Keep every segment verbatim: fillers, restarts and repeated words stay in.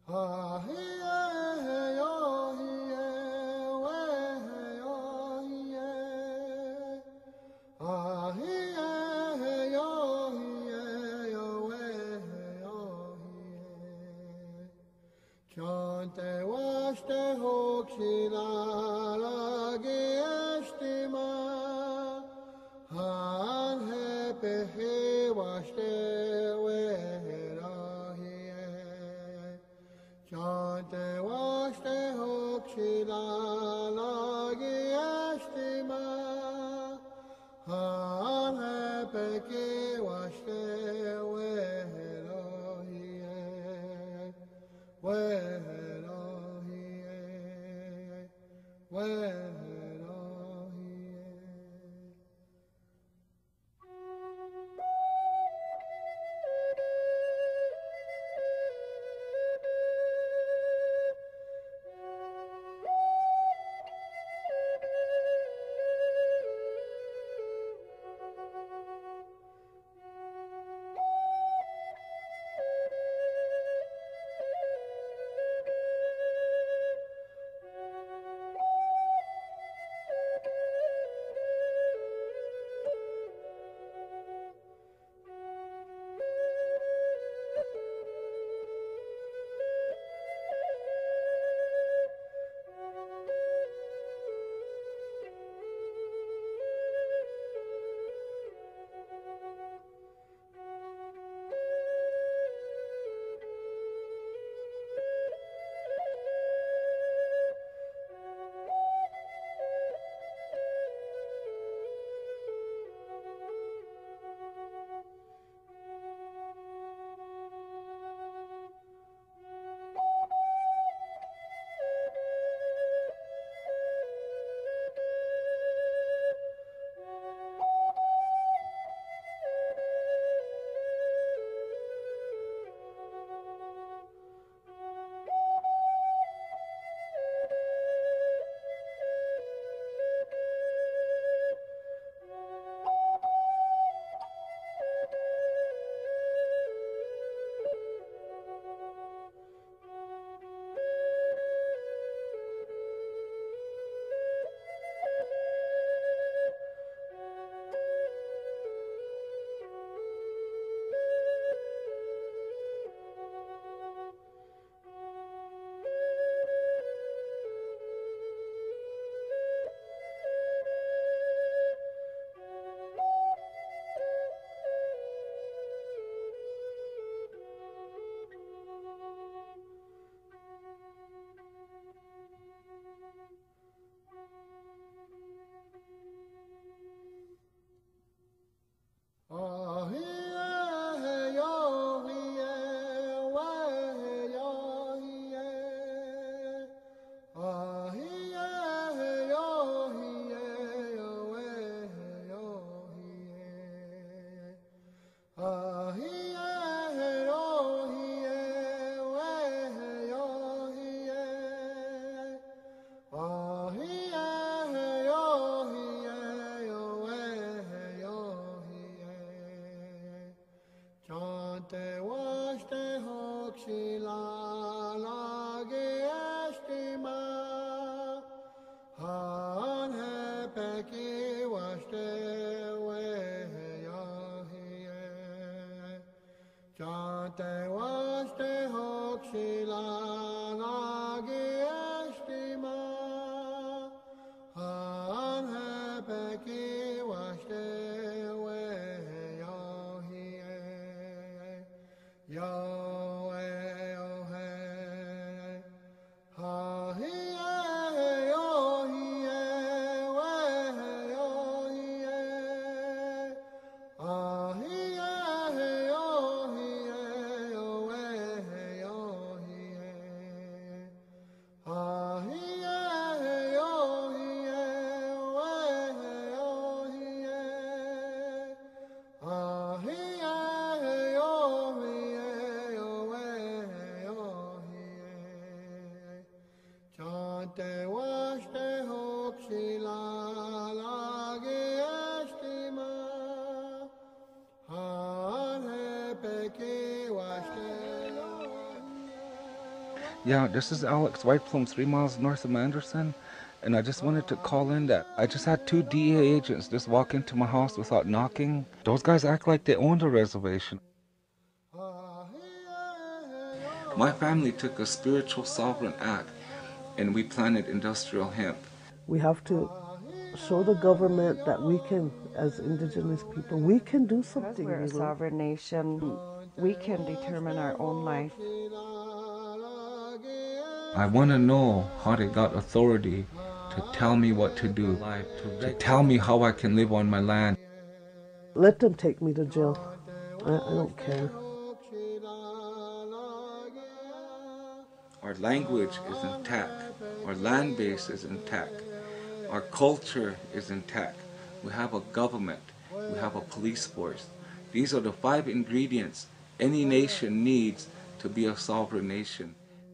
Ah, yeah, hey, oh, yeah, way, hey, oh, yeah. Ah, yeah, hey, oh, yeah, oh, way, hey, oh, yeah. Chante washte hokshila lage ashtima. Han he pehe washte Chante washte hokshila lagi ashtima Han hepeki washte weherohiye Weherohiye Weherohiye Ah, yeah, hey, oh, yeah, way, hey, oh, yeah. Ah, yeah, hey, oh, yeah, way, hey, oh, yeah. Ah, yeah, hey, oh, yeah, way, hey, oh, yeah. Ah, yeah, hey, oh, yeah, way, hey, oh, yeah. Chante washte hokshila lage ashtima Han hepeki washte weheyahiye Chante washte hokshila lage ashtima Han hepeki washte weheyahiye Yahweh, Yahweh, ha he Yahweh, Weh Yahweh, ah he Yahweh, Weh Yahweh. Yeah, this is Alex White from three miles north of Anderson. And I just wanted to call in that I just had two D E A agents just walk into my house without knocking. Those guys act like they own the reservation. My family took a spiritual sovereign act and we planted industrial hemp. We have to show the government that we can, as indigenous people, we can do something. Because we're a you know? sovereign nation, we can determine our own life. I want to know how they got authority to tell me what to do, to tell me how I can live on my land. Let them take me to jail. I, I don't care. Our language is intact. Our land base is intact. Our culture is intact. We have a government. We have a police force. These are the five ingredients any nation needs to be a sovereign nation.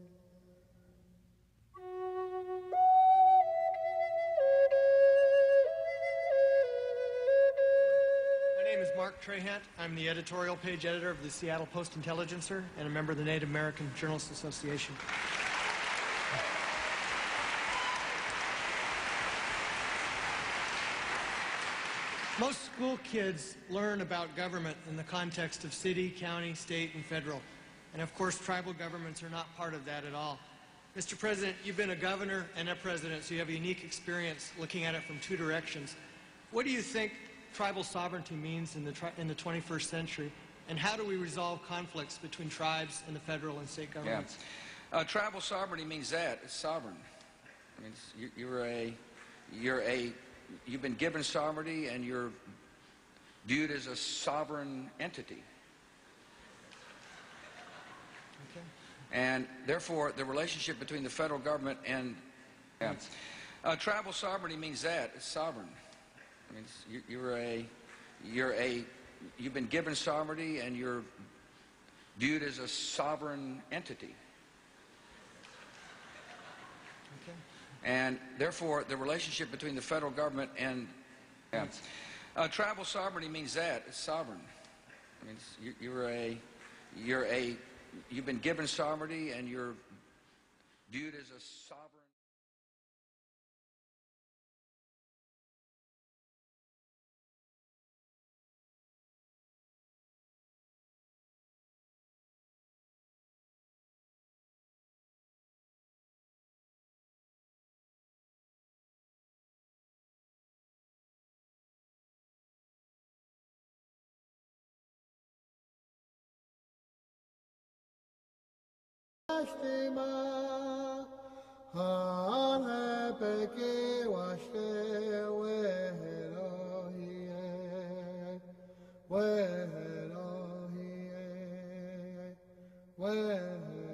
My name is Mark Trahant. I'm the editorial page editor of the Seattle Post-Intelligencer and a member of the Native American Journalists Association. Most school kids learn about government in the context of city, county, state, and federal. And of course, tribal governments are not part of that at all. Mister President, you've been a governor and a president, so you have a unique experience looking at it from two directions. What do you think tribal sovereignty means in the, tri in the twenty-first century, and how do we resolve conflicts between tribes and the federal and state governments? Yeah. Uh, tribal sovereignty means that it's sovereign. I mean, it's, you, you're a, you're a, you've been given sovereignty, and you're viewed as a sovereign entity. Okay. And therefore, the relationship between the federal government and yeah. uh, tribal sovereignty means that it's sovereign. I mean, it's, you, you're a, you're a, you've been given sovereignty, and you're viewed as a sovereign entity. Okay. And therefore, the relationship between the federal government and yeah. uh, tribal sovereignty means that it's sovereign. I mean, it's, you, you're a, you're a, you've been given sovereignty, and you're viewed as a sovereign. Well,